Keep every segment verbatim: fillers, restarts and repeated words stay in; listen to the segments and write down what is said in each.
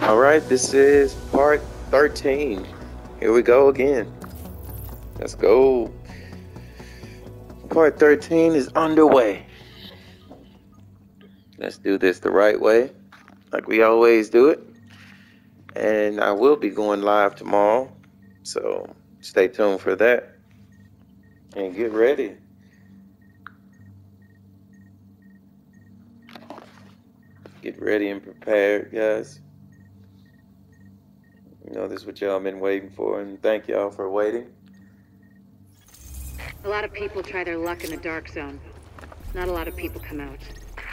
All right, this is part thirteen. Here we go again. Let's go. Part thirteen is underway. Let's do this the right way, like we always do it. And I will be going live tomorrow, so stay tuned for that. And get ready. Get ready and prepared, guys. You know, this is what y'all been waiting for, and thank y'all for waiting. A lot of people try their luck in the dark zone. Not a lot of people come out.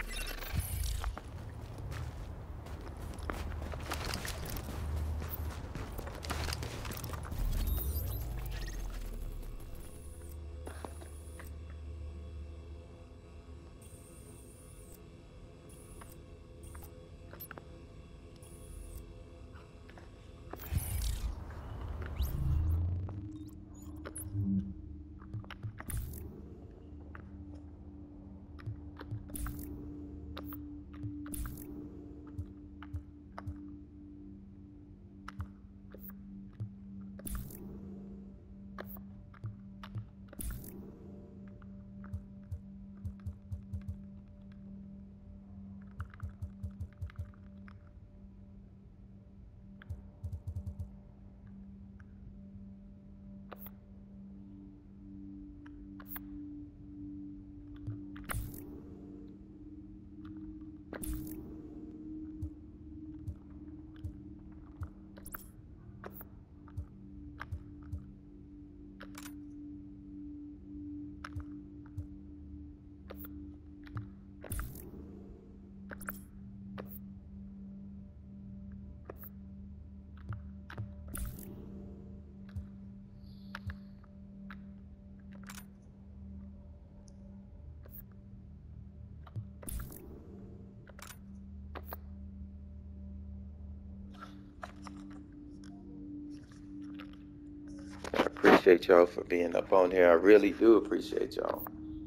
I appreciate y'all for being up on here. I really do appreciate y'all.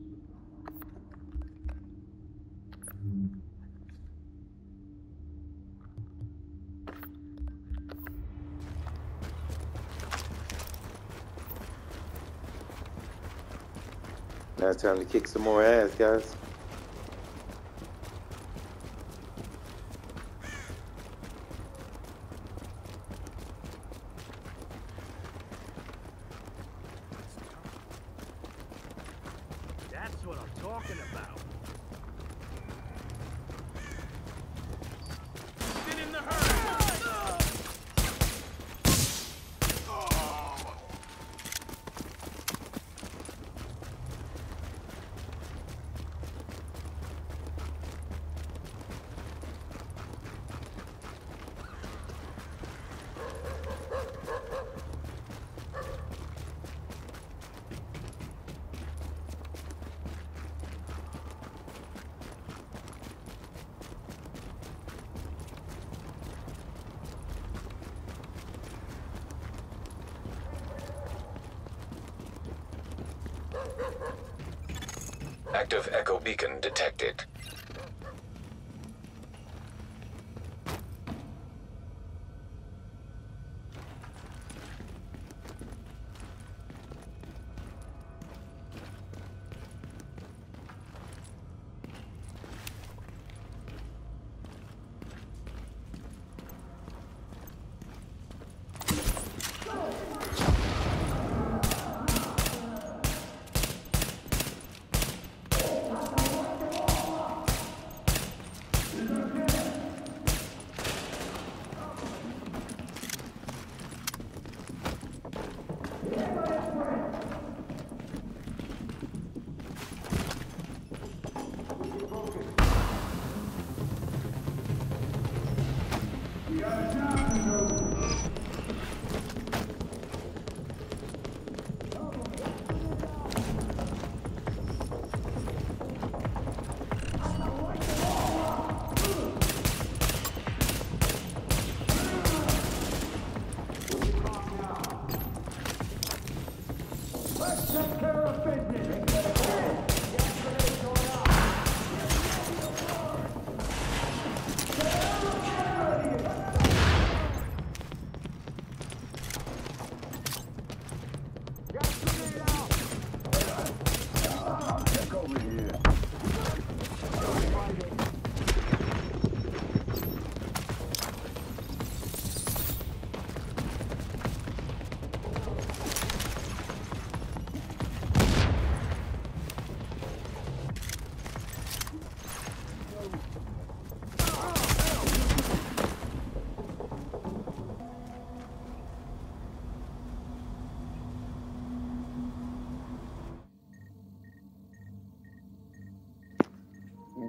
Now it's time to kick some more ass, guys. That's what I'm talking about. Get in the herd. Active echo beacon detected.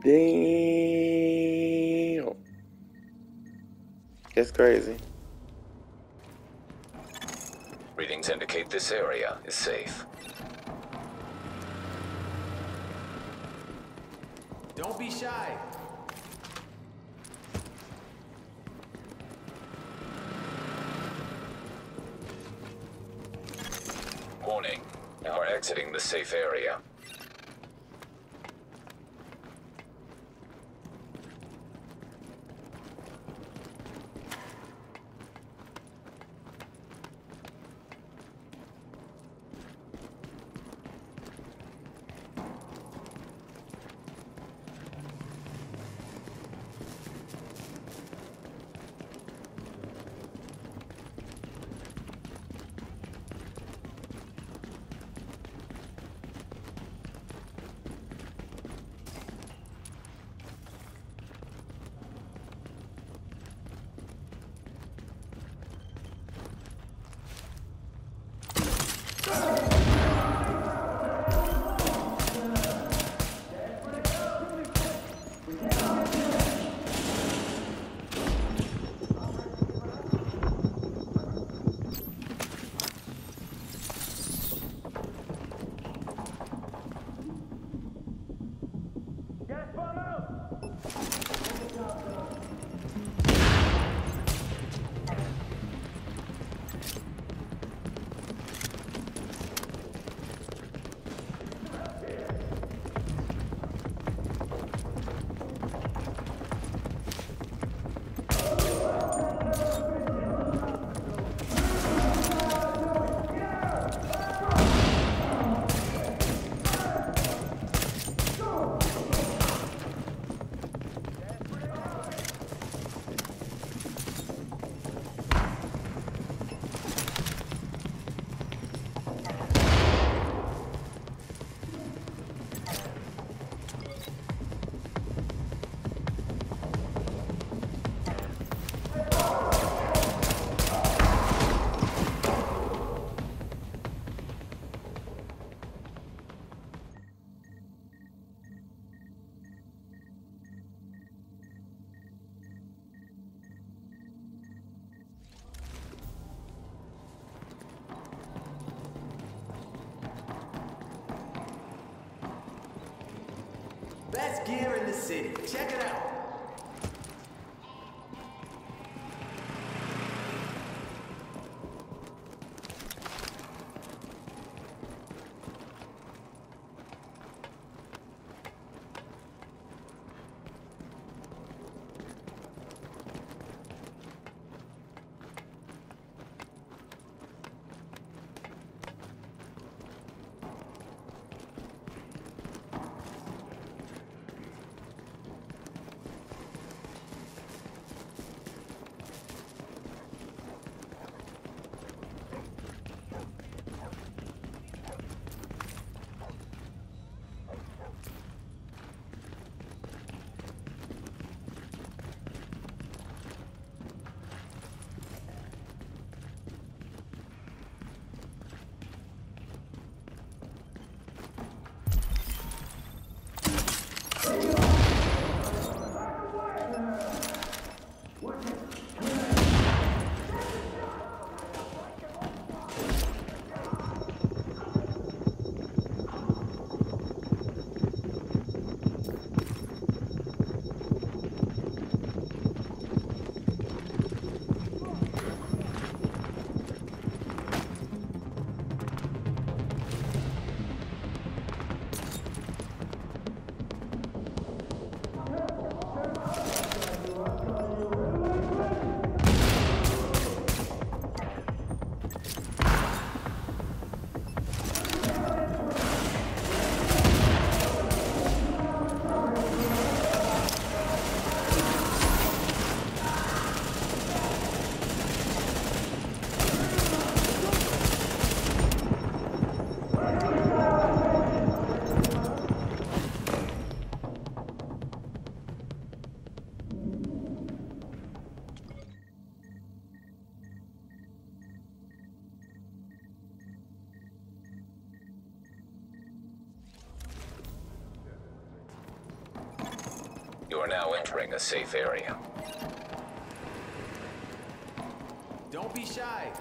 Damn. That's crazy. Readings indicate this area is safe. Don't be shy. Warning. You are exiting the safe area. Best gear in the city. Check it out. now entering a safe area. Don't be shy.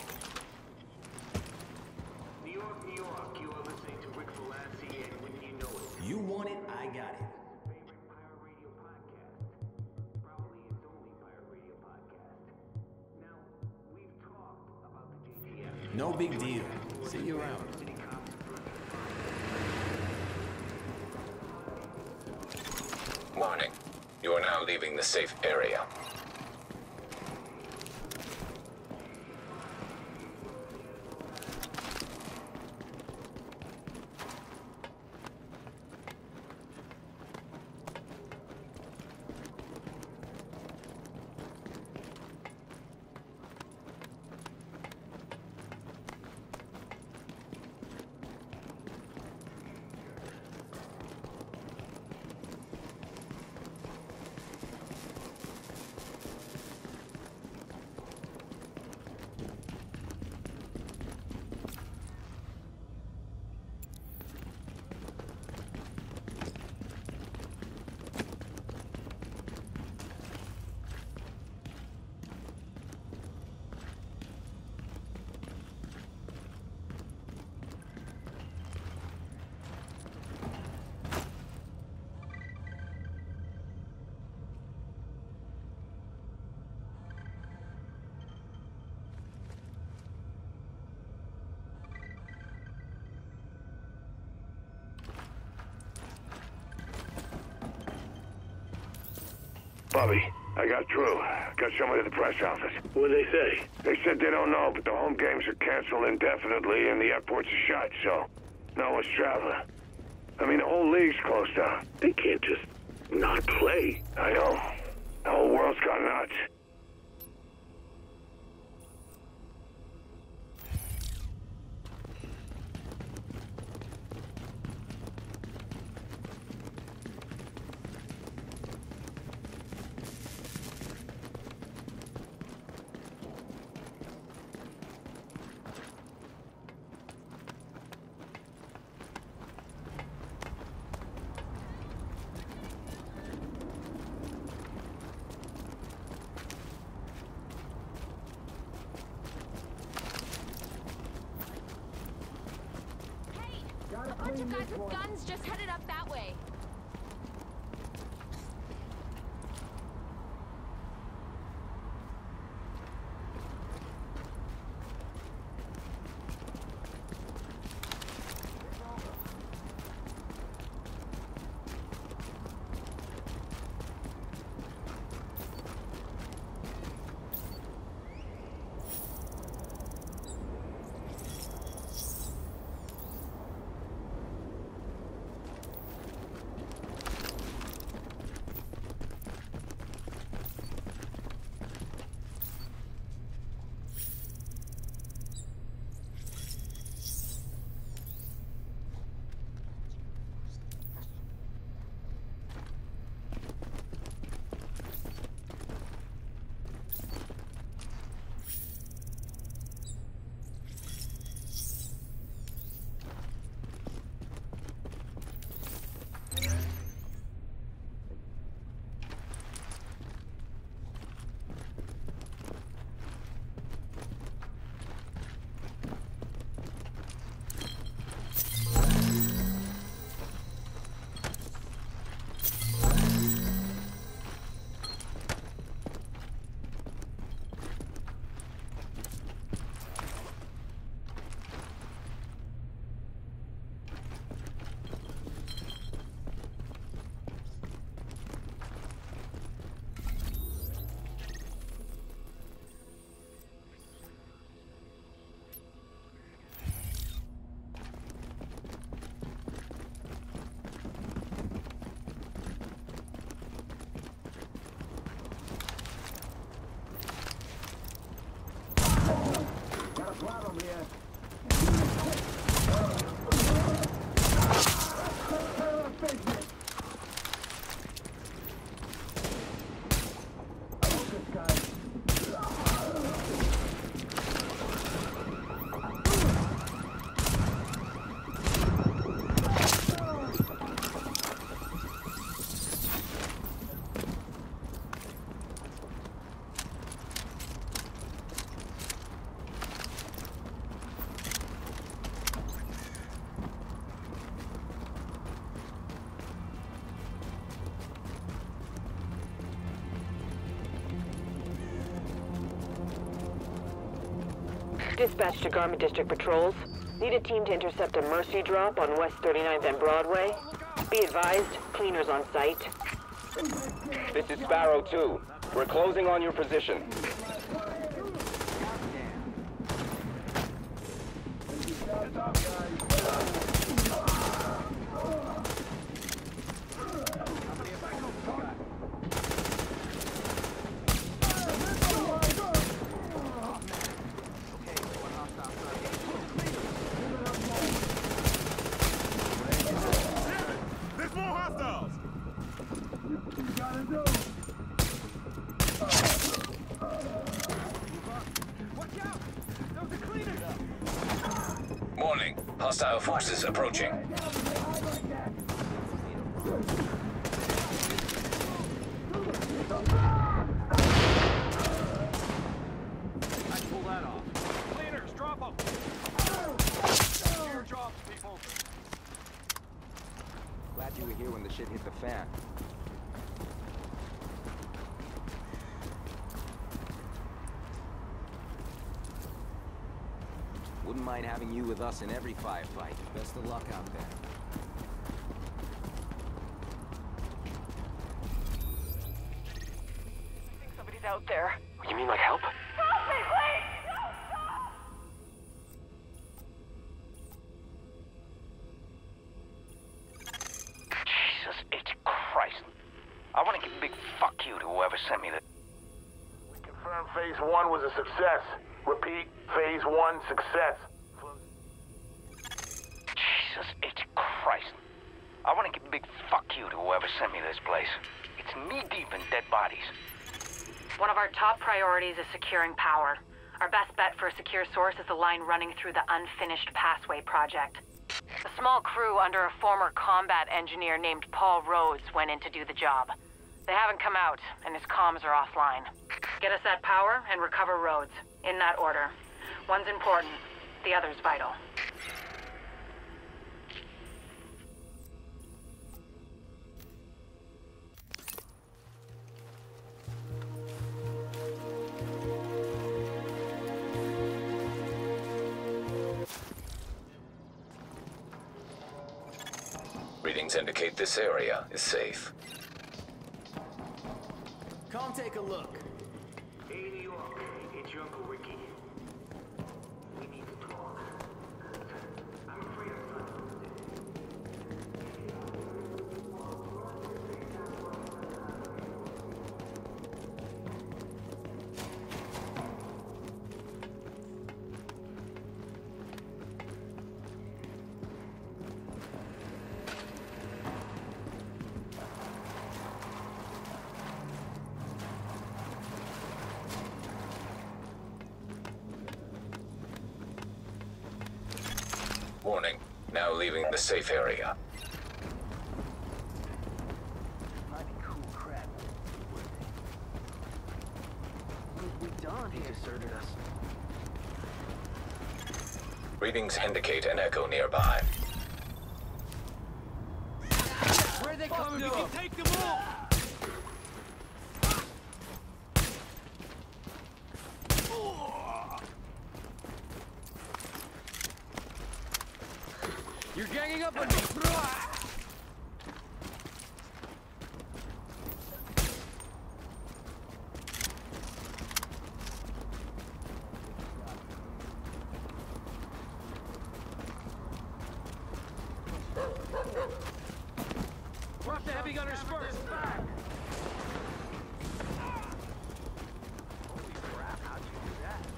New York, New York, you are listening to Rick Velassi, and when you know it. You want it, I got it. Favorite pirate radio podcast. Probably its only pirate radio podcast. Now, we've talked about the J T F. No big deal. See you around. City cops. Warning. You are now leaving the safe area. Bobby, I got through. Got someone at the press office. What'd they say? They said they don't know, but the home games are canceled indefinitely and the airports are shut, so no one's traveling. I mean, the whole league's closed down. They can't just not play. I know. The whole world's gone nuts. A bunch of guys with guns just headed up that way. Dispatch to Garment District patrols. Need a team to intercept a Mercy drop on West thirty-ninth and Broadway. Be advised, cleaners on site. This is Sparrow two. We're closing on your position. Warning. Hostile forces approaching. Glad you were here when the shit hit the fan. Wouldn't mind having you with us in every firefight. Best of luck out there. I think somebody's out there. You mean like help? Help me, please! Jesus H. Christ. I want to give a big fuck you to whoever sent me the... We confirmed phase one was a success. Repeat, phase one success. Jesus H. Christ. I want to give a big fuck you to whoever sent me this place. It's knee-deep in dead bodies. One of our top priorities is securing power. Our best bet for a secure source is a line running through the unfinished Passway project. A small crew under a former combat engineer named Paul Rhodes went in to do the job. They haven't come out, and his comms are offline. Get us that power and recover Rhodes. In that order. One's important, the other's vital. Readings indicate this area is safe. Come take a look. Hey, New York, it's your Uncle Ricky. We need to talk. I'm afraid I'm not. Warning. Now leaving the safe area. Mighty cool crap. What have we done here? He deserted us. Readings indicate an echo nearby. Where are they coming from? We can take them all! You're ganging up on me! Drop the heavy gunners first! Holy crap, how'd you do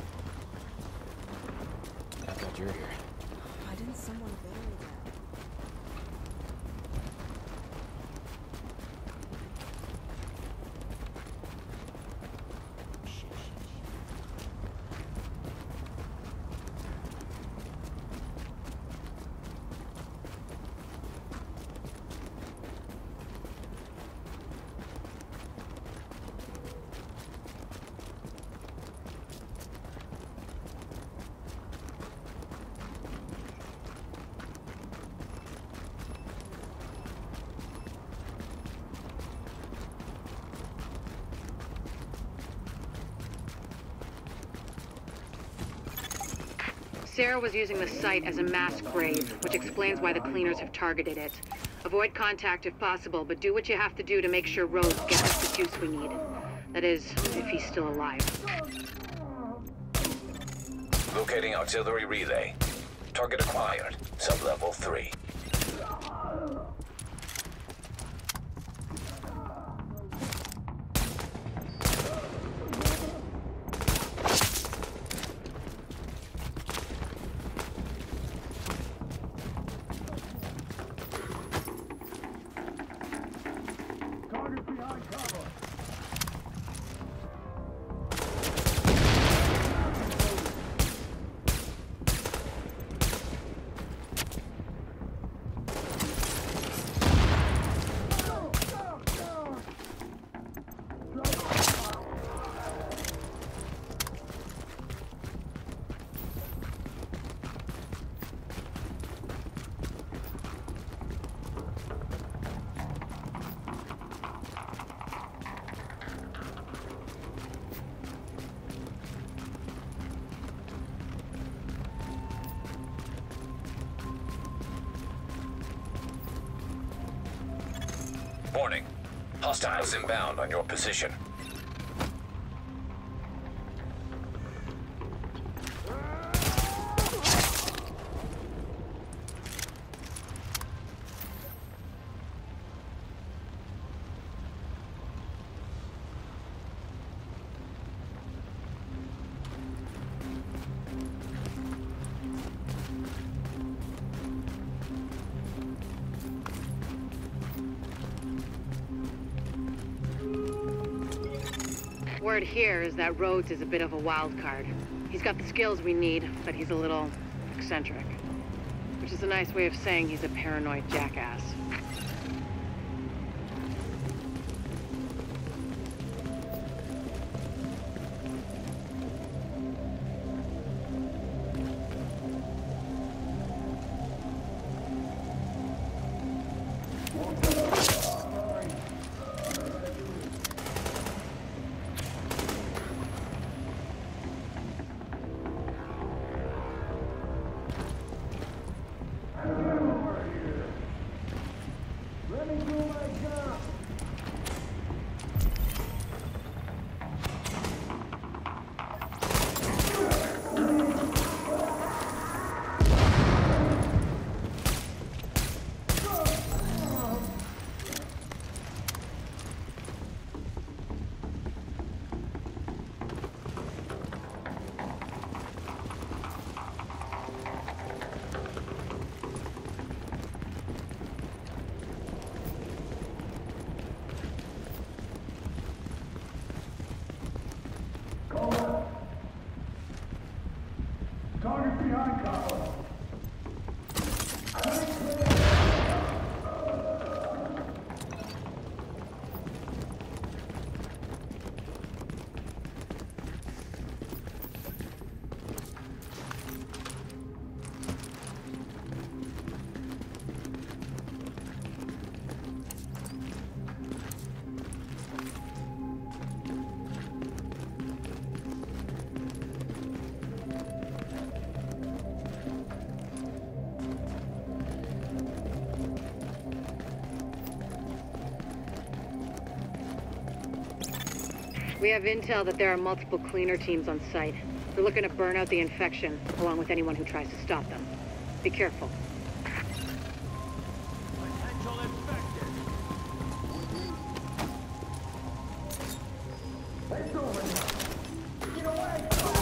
that? I thought you were here. Why didn't someone bury that? Sarah was using the site as a mass grave, which explains why the cleaners have targeted it. Avoid contact if possible, but do what you have to do to make sure Rhodes gets us the juice we need. That is, if he's still alive. Locating auxiliary relay. Target acquired. Sub-level three. Warning. Hostiles inbound on your position. Word here is that Rhodes is a bit of a wild card. He's got the skills we need, but he's a little eccentric. Which is a nice way of saying he's a paranoid jackass. We have intel that there are multiple cleaner teams on site. They're looking to burn out the infection, along with anyone who tries to stop them. Be careful. Potential infected. It's over now. Get away!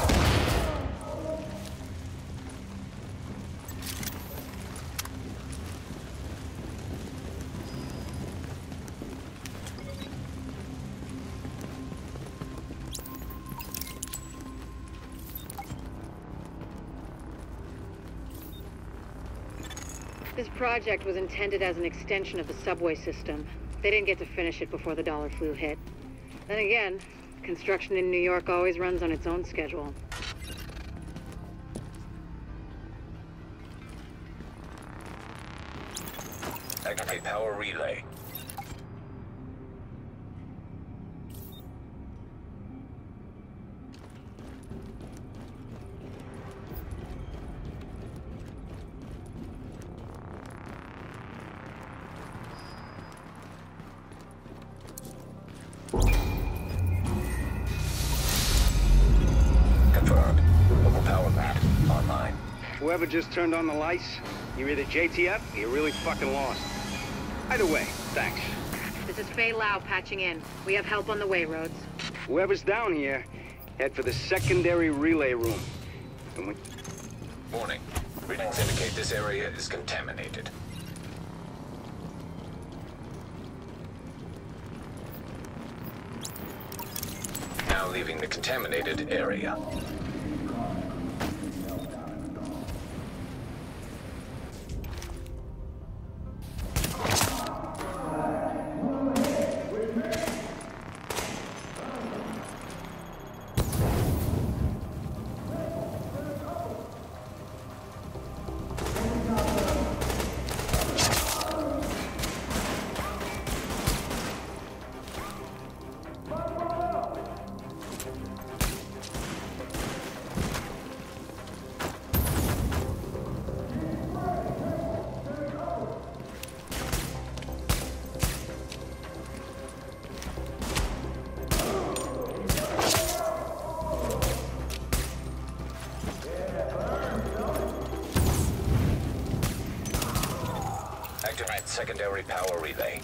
This project was intended as an extension of the subway system. They didn't get to finish it before the dollar flu hit. Then again, construction in New York always runs on its own schedule. Activate power relay. Whoever just turned on the lights, you're either J T F or you're really fucking lost. Either way, thanks. This is Faye Lau patching in. We have help on the way, Rhodes. Whoever's down here, head for the secondary relay room. And we... Warning. Readings indicate this area is contaminated. Now leaving the contaminated area. Activate secondary power relay.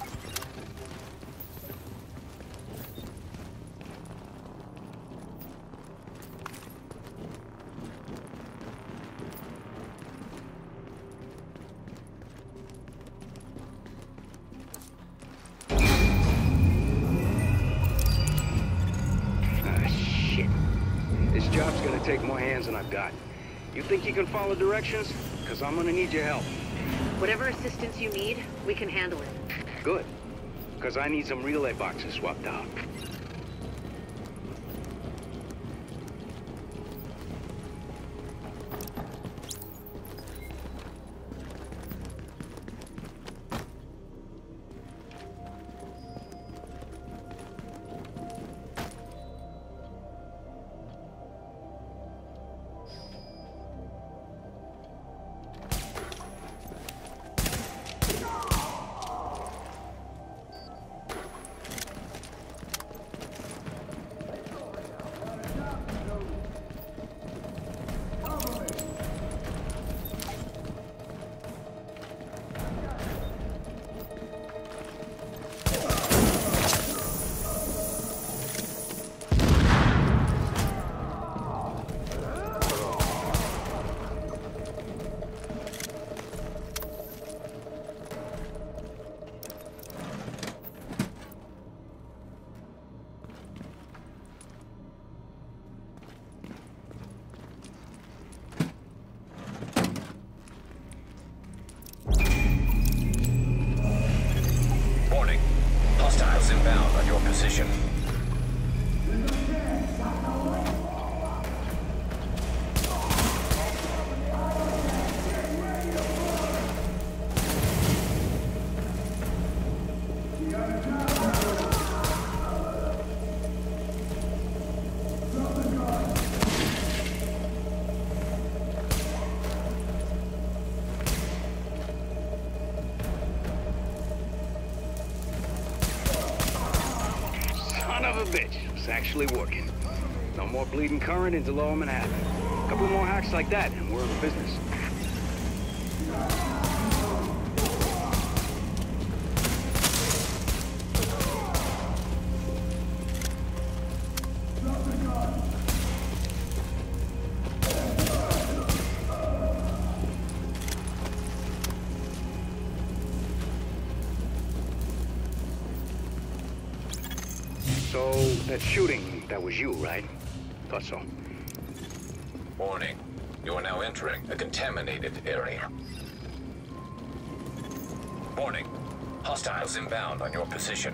Ah, shit. This job's gonna take more hands than I've got. You think you can follow directions? Because I'm gonna need your help. Whatever assistance you need, we can handle it. Good. Because I need some relay boxes swapped out. Hostiles inbound on your position. Son of a bitch. It's actually working. No more bleeding current into Lower Manhattan. A couple more hacks like that, and we're in business. So, that shooting, that was you, right? Thought so. Warning. You are now entering a contaminated area. Warning. Hostiles inbound on your position.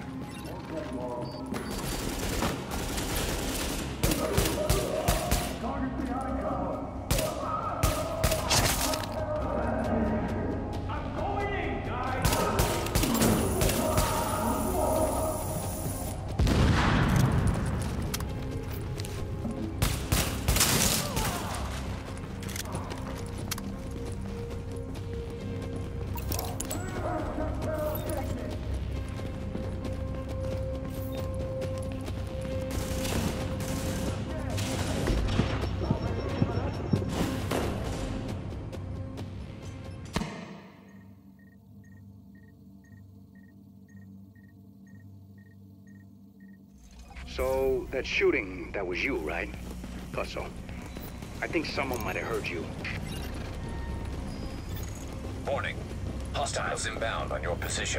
So, that shooting, that was you, right? Thought so. I think someone might have heard you. Warning. Hostiles inbound on your position.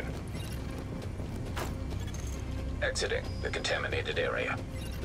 Exiting the contaminated area.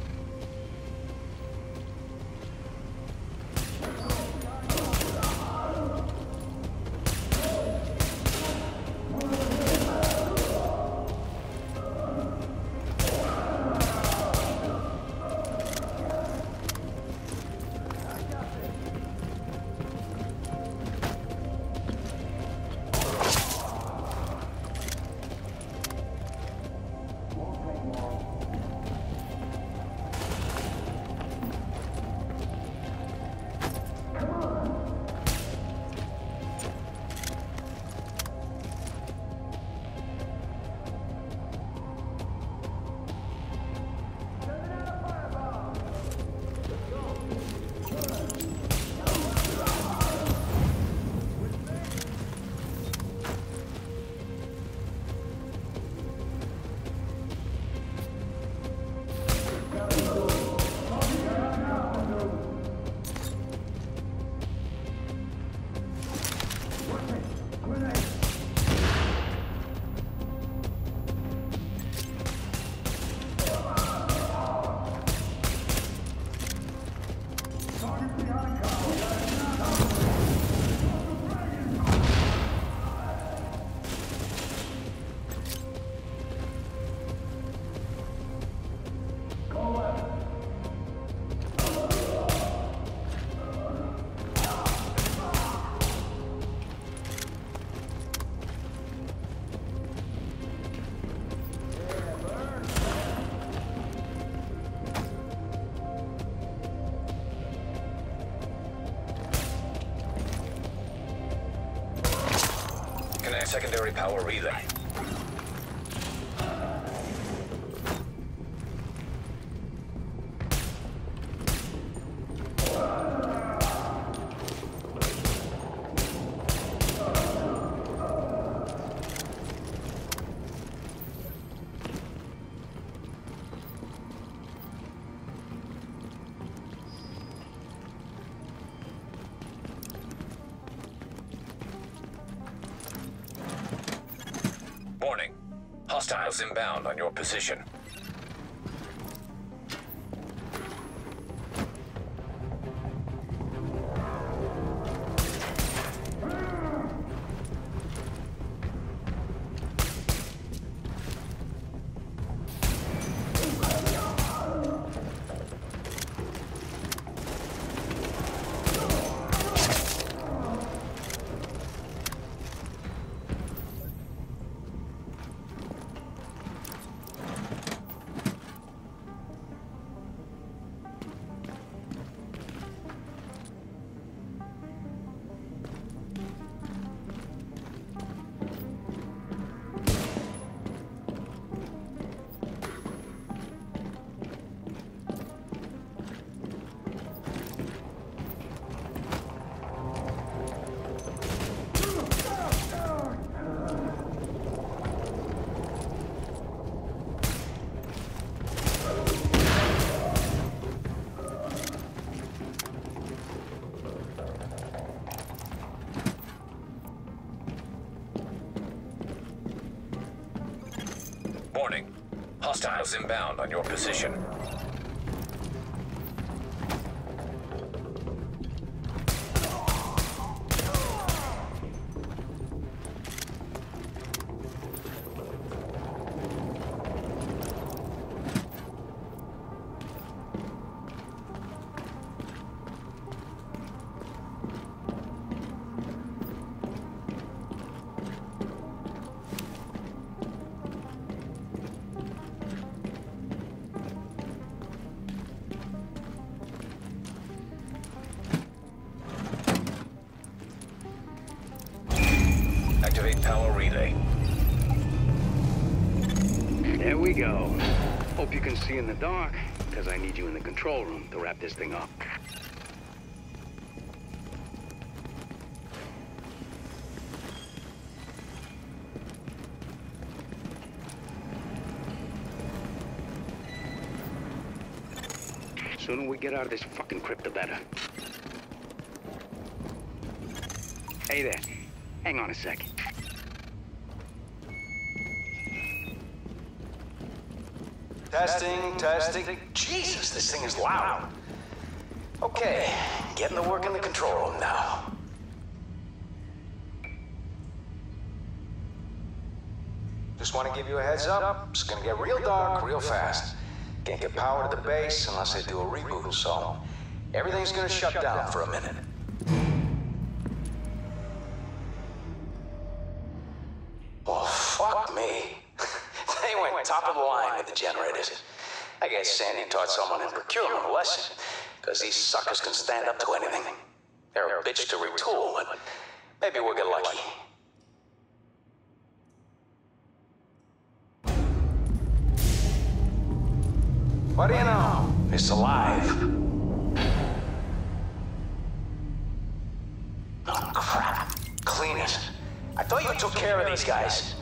Secondary power relay. Warning. Hostiles inbound on your position. Warning. Hostiles inbound on your position. Activate power relay. There we go. Hope you can see in the dark, because I need you in the control room to wrap this thing up. Sooner we get out of this fucking crypt, the better. Hey there. Hang on a sec. Testing, testing. Jesus, this thing is loud. Okay, getting to work in the control room now. Just want to give you a heads up. It's gonna get real dark real fast. Can't get power to the base unless they do a reboot, so everything's gonna shut down for a minute. Well, fuck me. They went top of the line with the generators. I guess Sandy taught someone in procurement a lesson, because these suckers can stand up to anything. They're a bitch to retool, but maybe we'll get lucky. What do you know? It's alive. Oh, crap. Cleaners. I thought you took care of these guys.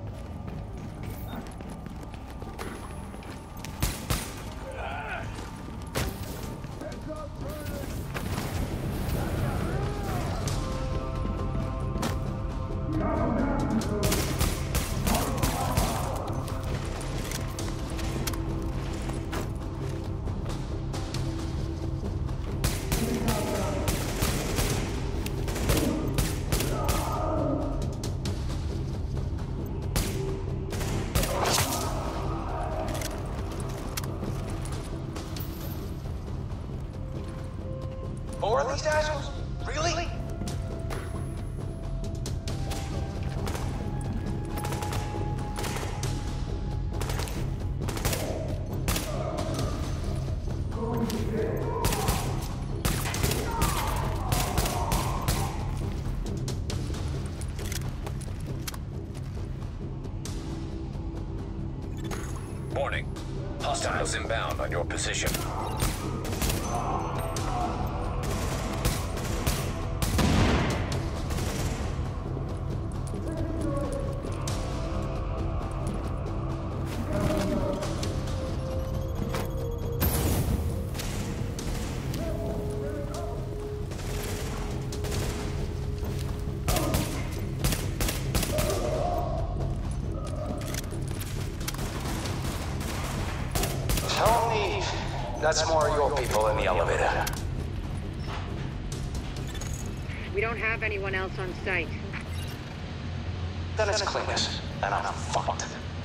More of these assholes? Really? Warning. Hostiles inbound on your position. Tell me that's more of your people in the elevator. We don't have anyone else on site. Then it's cleaners, and I'm fucked.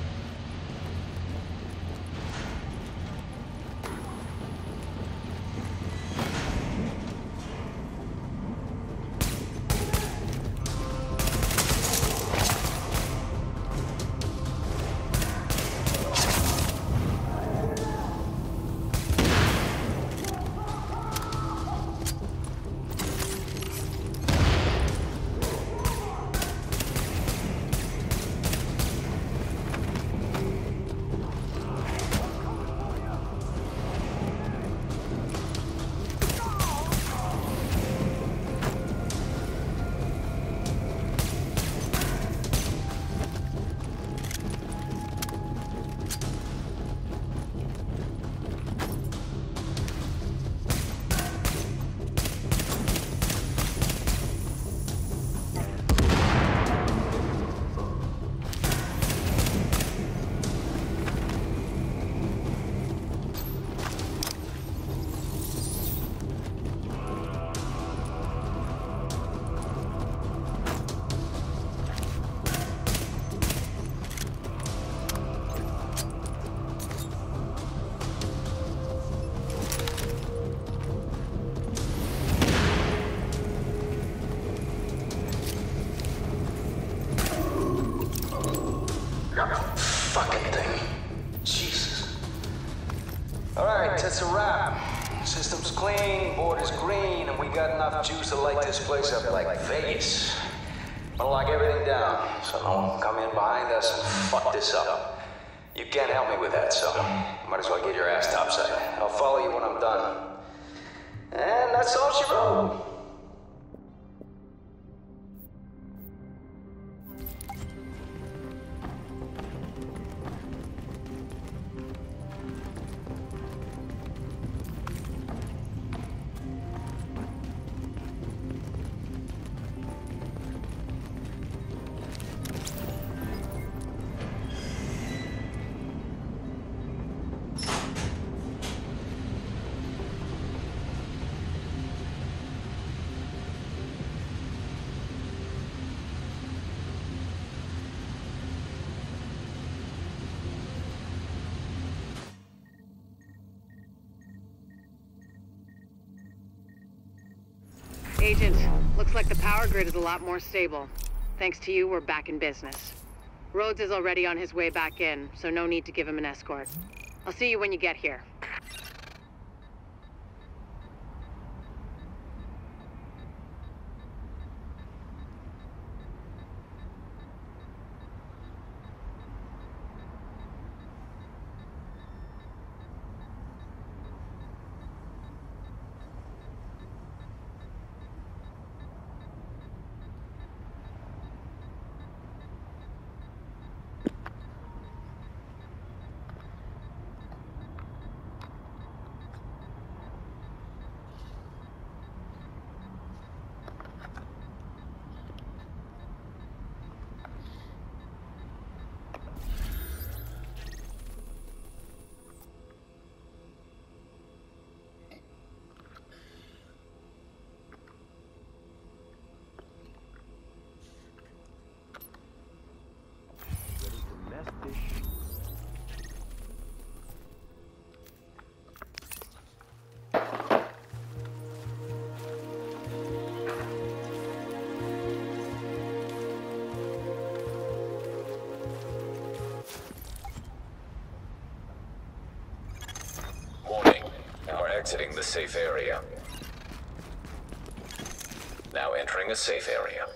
Fucking thing. Jesus. Alright, that's a wrap. System's clean, board is green, and we got enough juice to light this place up like Vegas. I'll lock everything down, so no one can come in behind us and fuck this up. You can't help me with that, so might as well get your ass topside. I'll follow you when I'm done. And that's all she wrote. Agent, looks like the power grid is a lot more stable. Thanks to you, we're back in business. Rhodes is already on his way back in, so no need to give him an escort. I'll see you when you get here. Exiting the safe area. Now entering a safe area.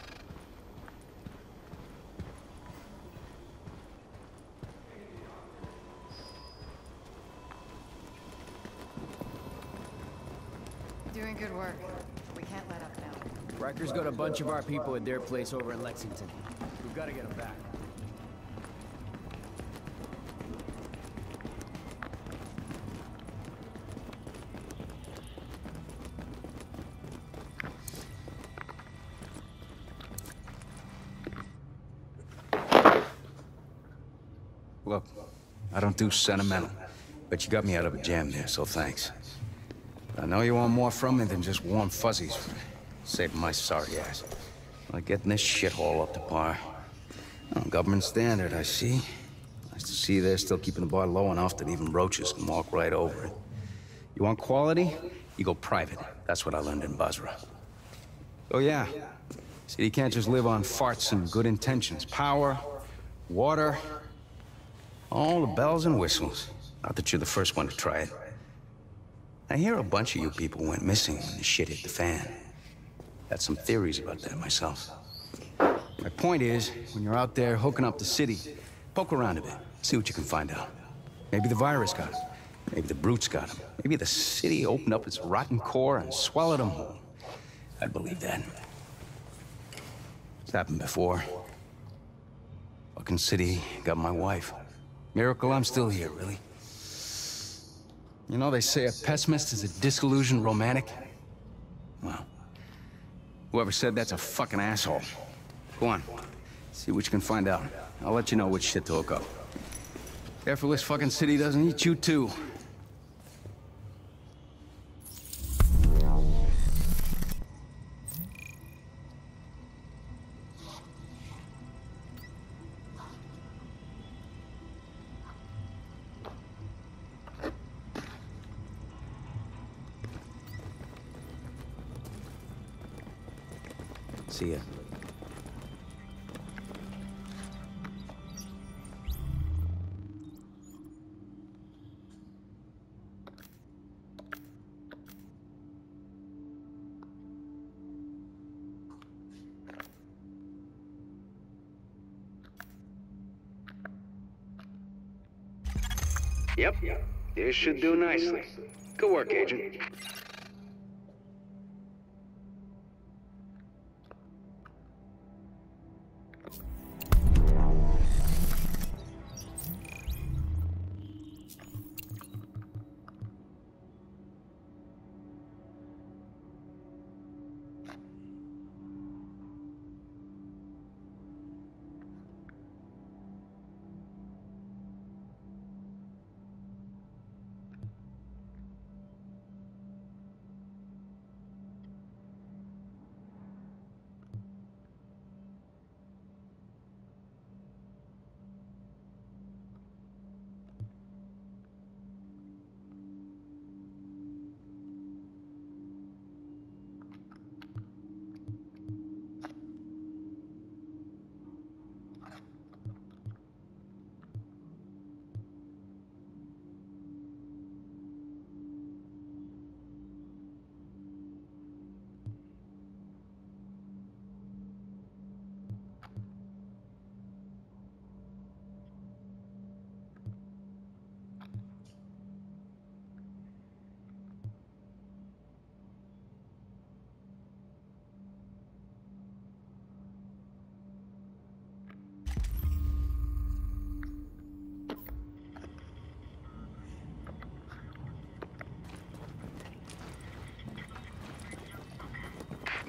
Doing good work. We can't let up now. Riker's got a bunch of our people at their place over in Lexington. We've got to get them back. Look, I don't do sentimental, but you got me out of a jam there, so thanks. I know you want more from me than just warm fuzzies. Saving my sorry ass. Like getting this shithole up to par. Oh, government standard, I see. Nice to see they're still keeping the bar low enough that even roaches can walk right over it. You want quality? You go private. That's what I learned in Basra. Oh yeah. See, you can't just live on farts and good intentions. Power, water, all the bells and whistles. Not that you're the first one to try it. I hear a bunch of you people went missing when the shit hit the fan. Got some theories about that myself. My point is, when you're out there hooking up the city, poke around a bit, see what you can find out. Maybe the virus got him. Maybe the brutes got him. Maybe the city opened up its rotten core and swallowed them whole. I'd believe that. It's happened before. Fucking city got my wife. Miracle I'm still here, really. You know, they say a pessimist is a disillusioned romantic. Well, whoever said that's a fucking asshole. Go on, see what you can find out. I'll let you know which shit to hook up. Careful this fucking city doesn't eat you too. See ya. Yep, this should do nicely. Good work, Agent.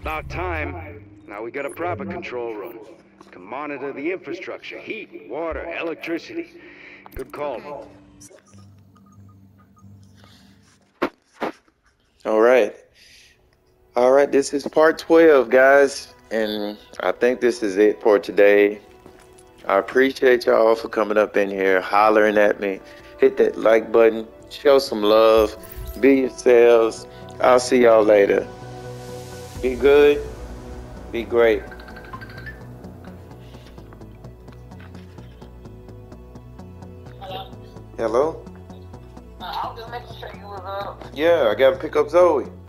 About time. Now we got a proper control room. Can monitor the infrastructure, heat, water, electricity. Good call. All right. All right, this is part twelve, guys. And I think this is it for today. I appreciate y'all for coming up in here, hollering at me. Hit that like button. Show some love. Be yourselves. I'll see y'all later. Be good. Be great. Hello? Hello? Uh, I was just making sure you was up. Yeah, I gotta pick up Zoe.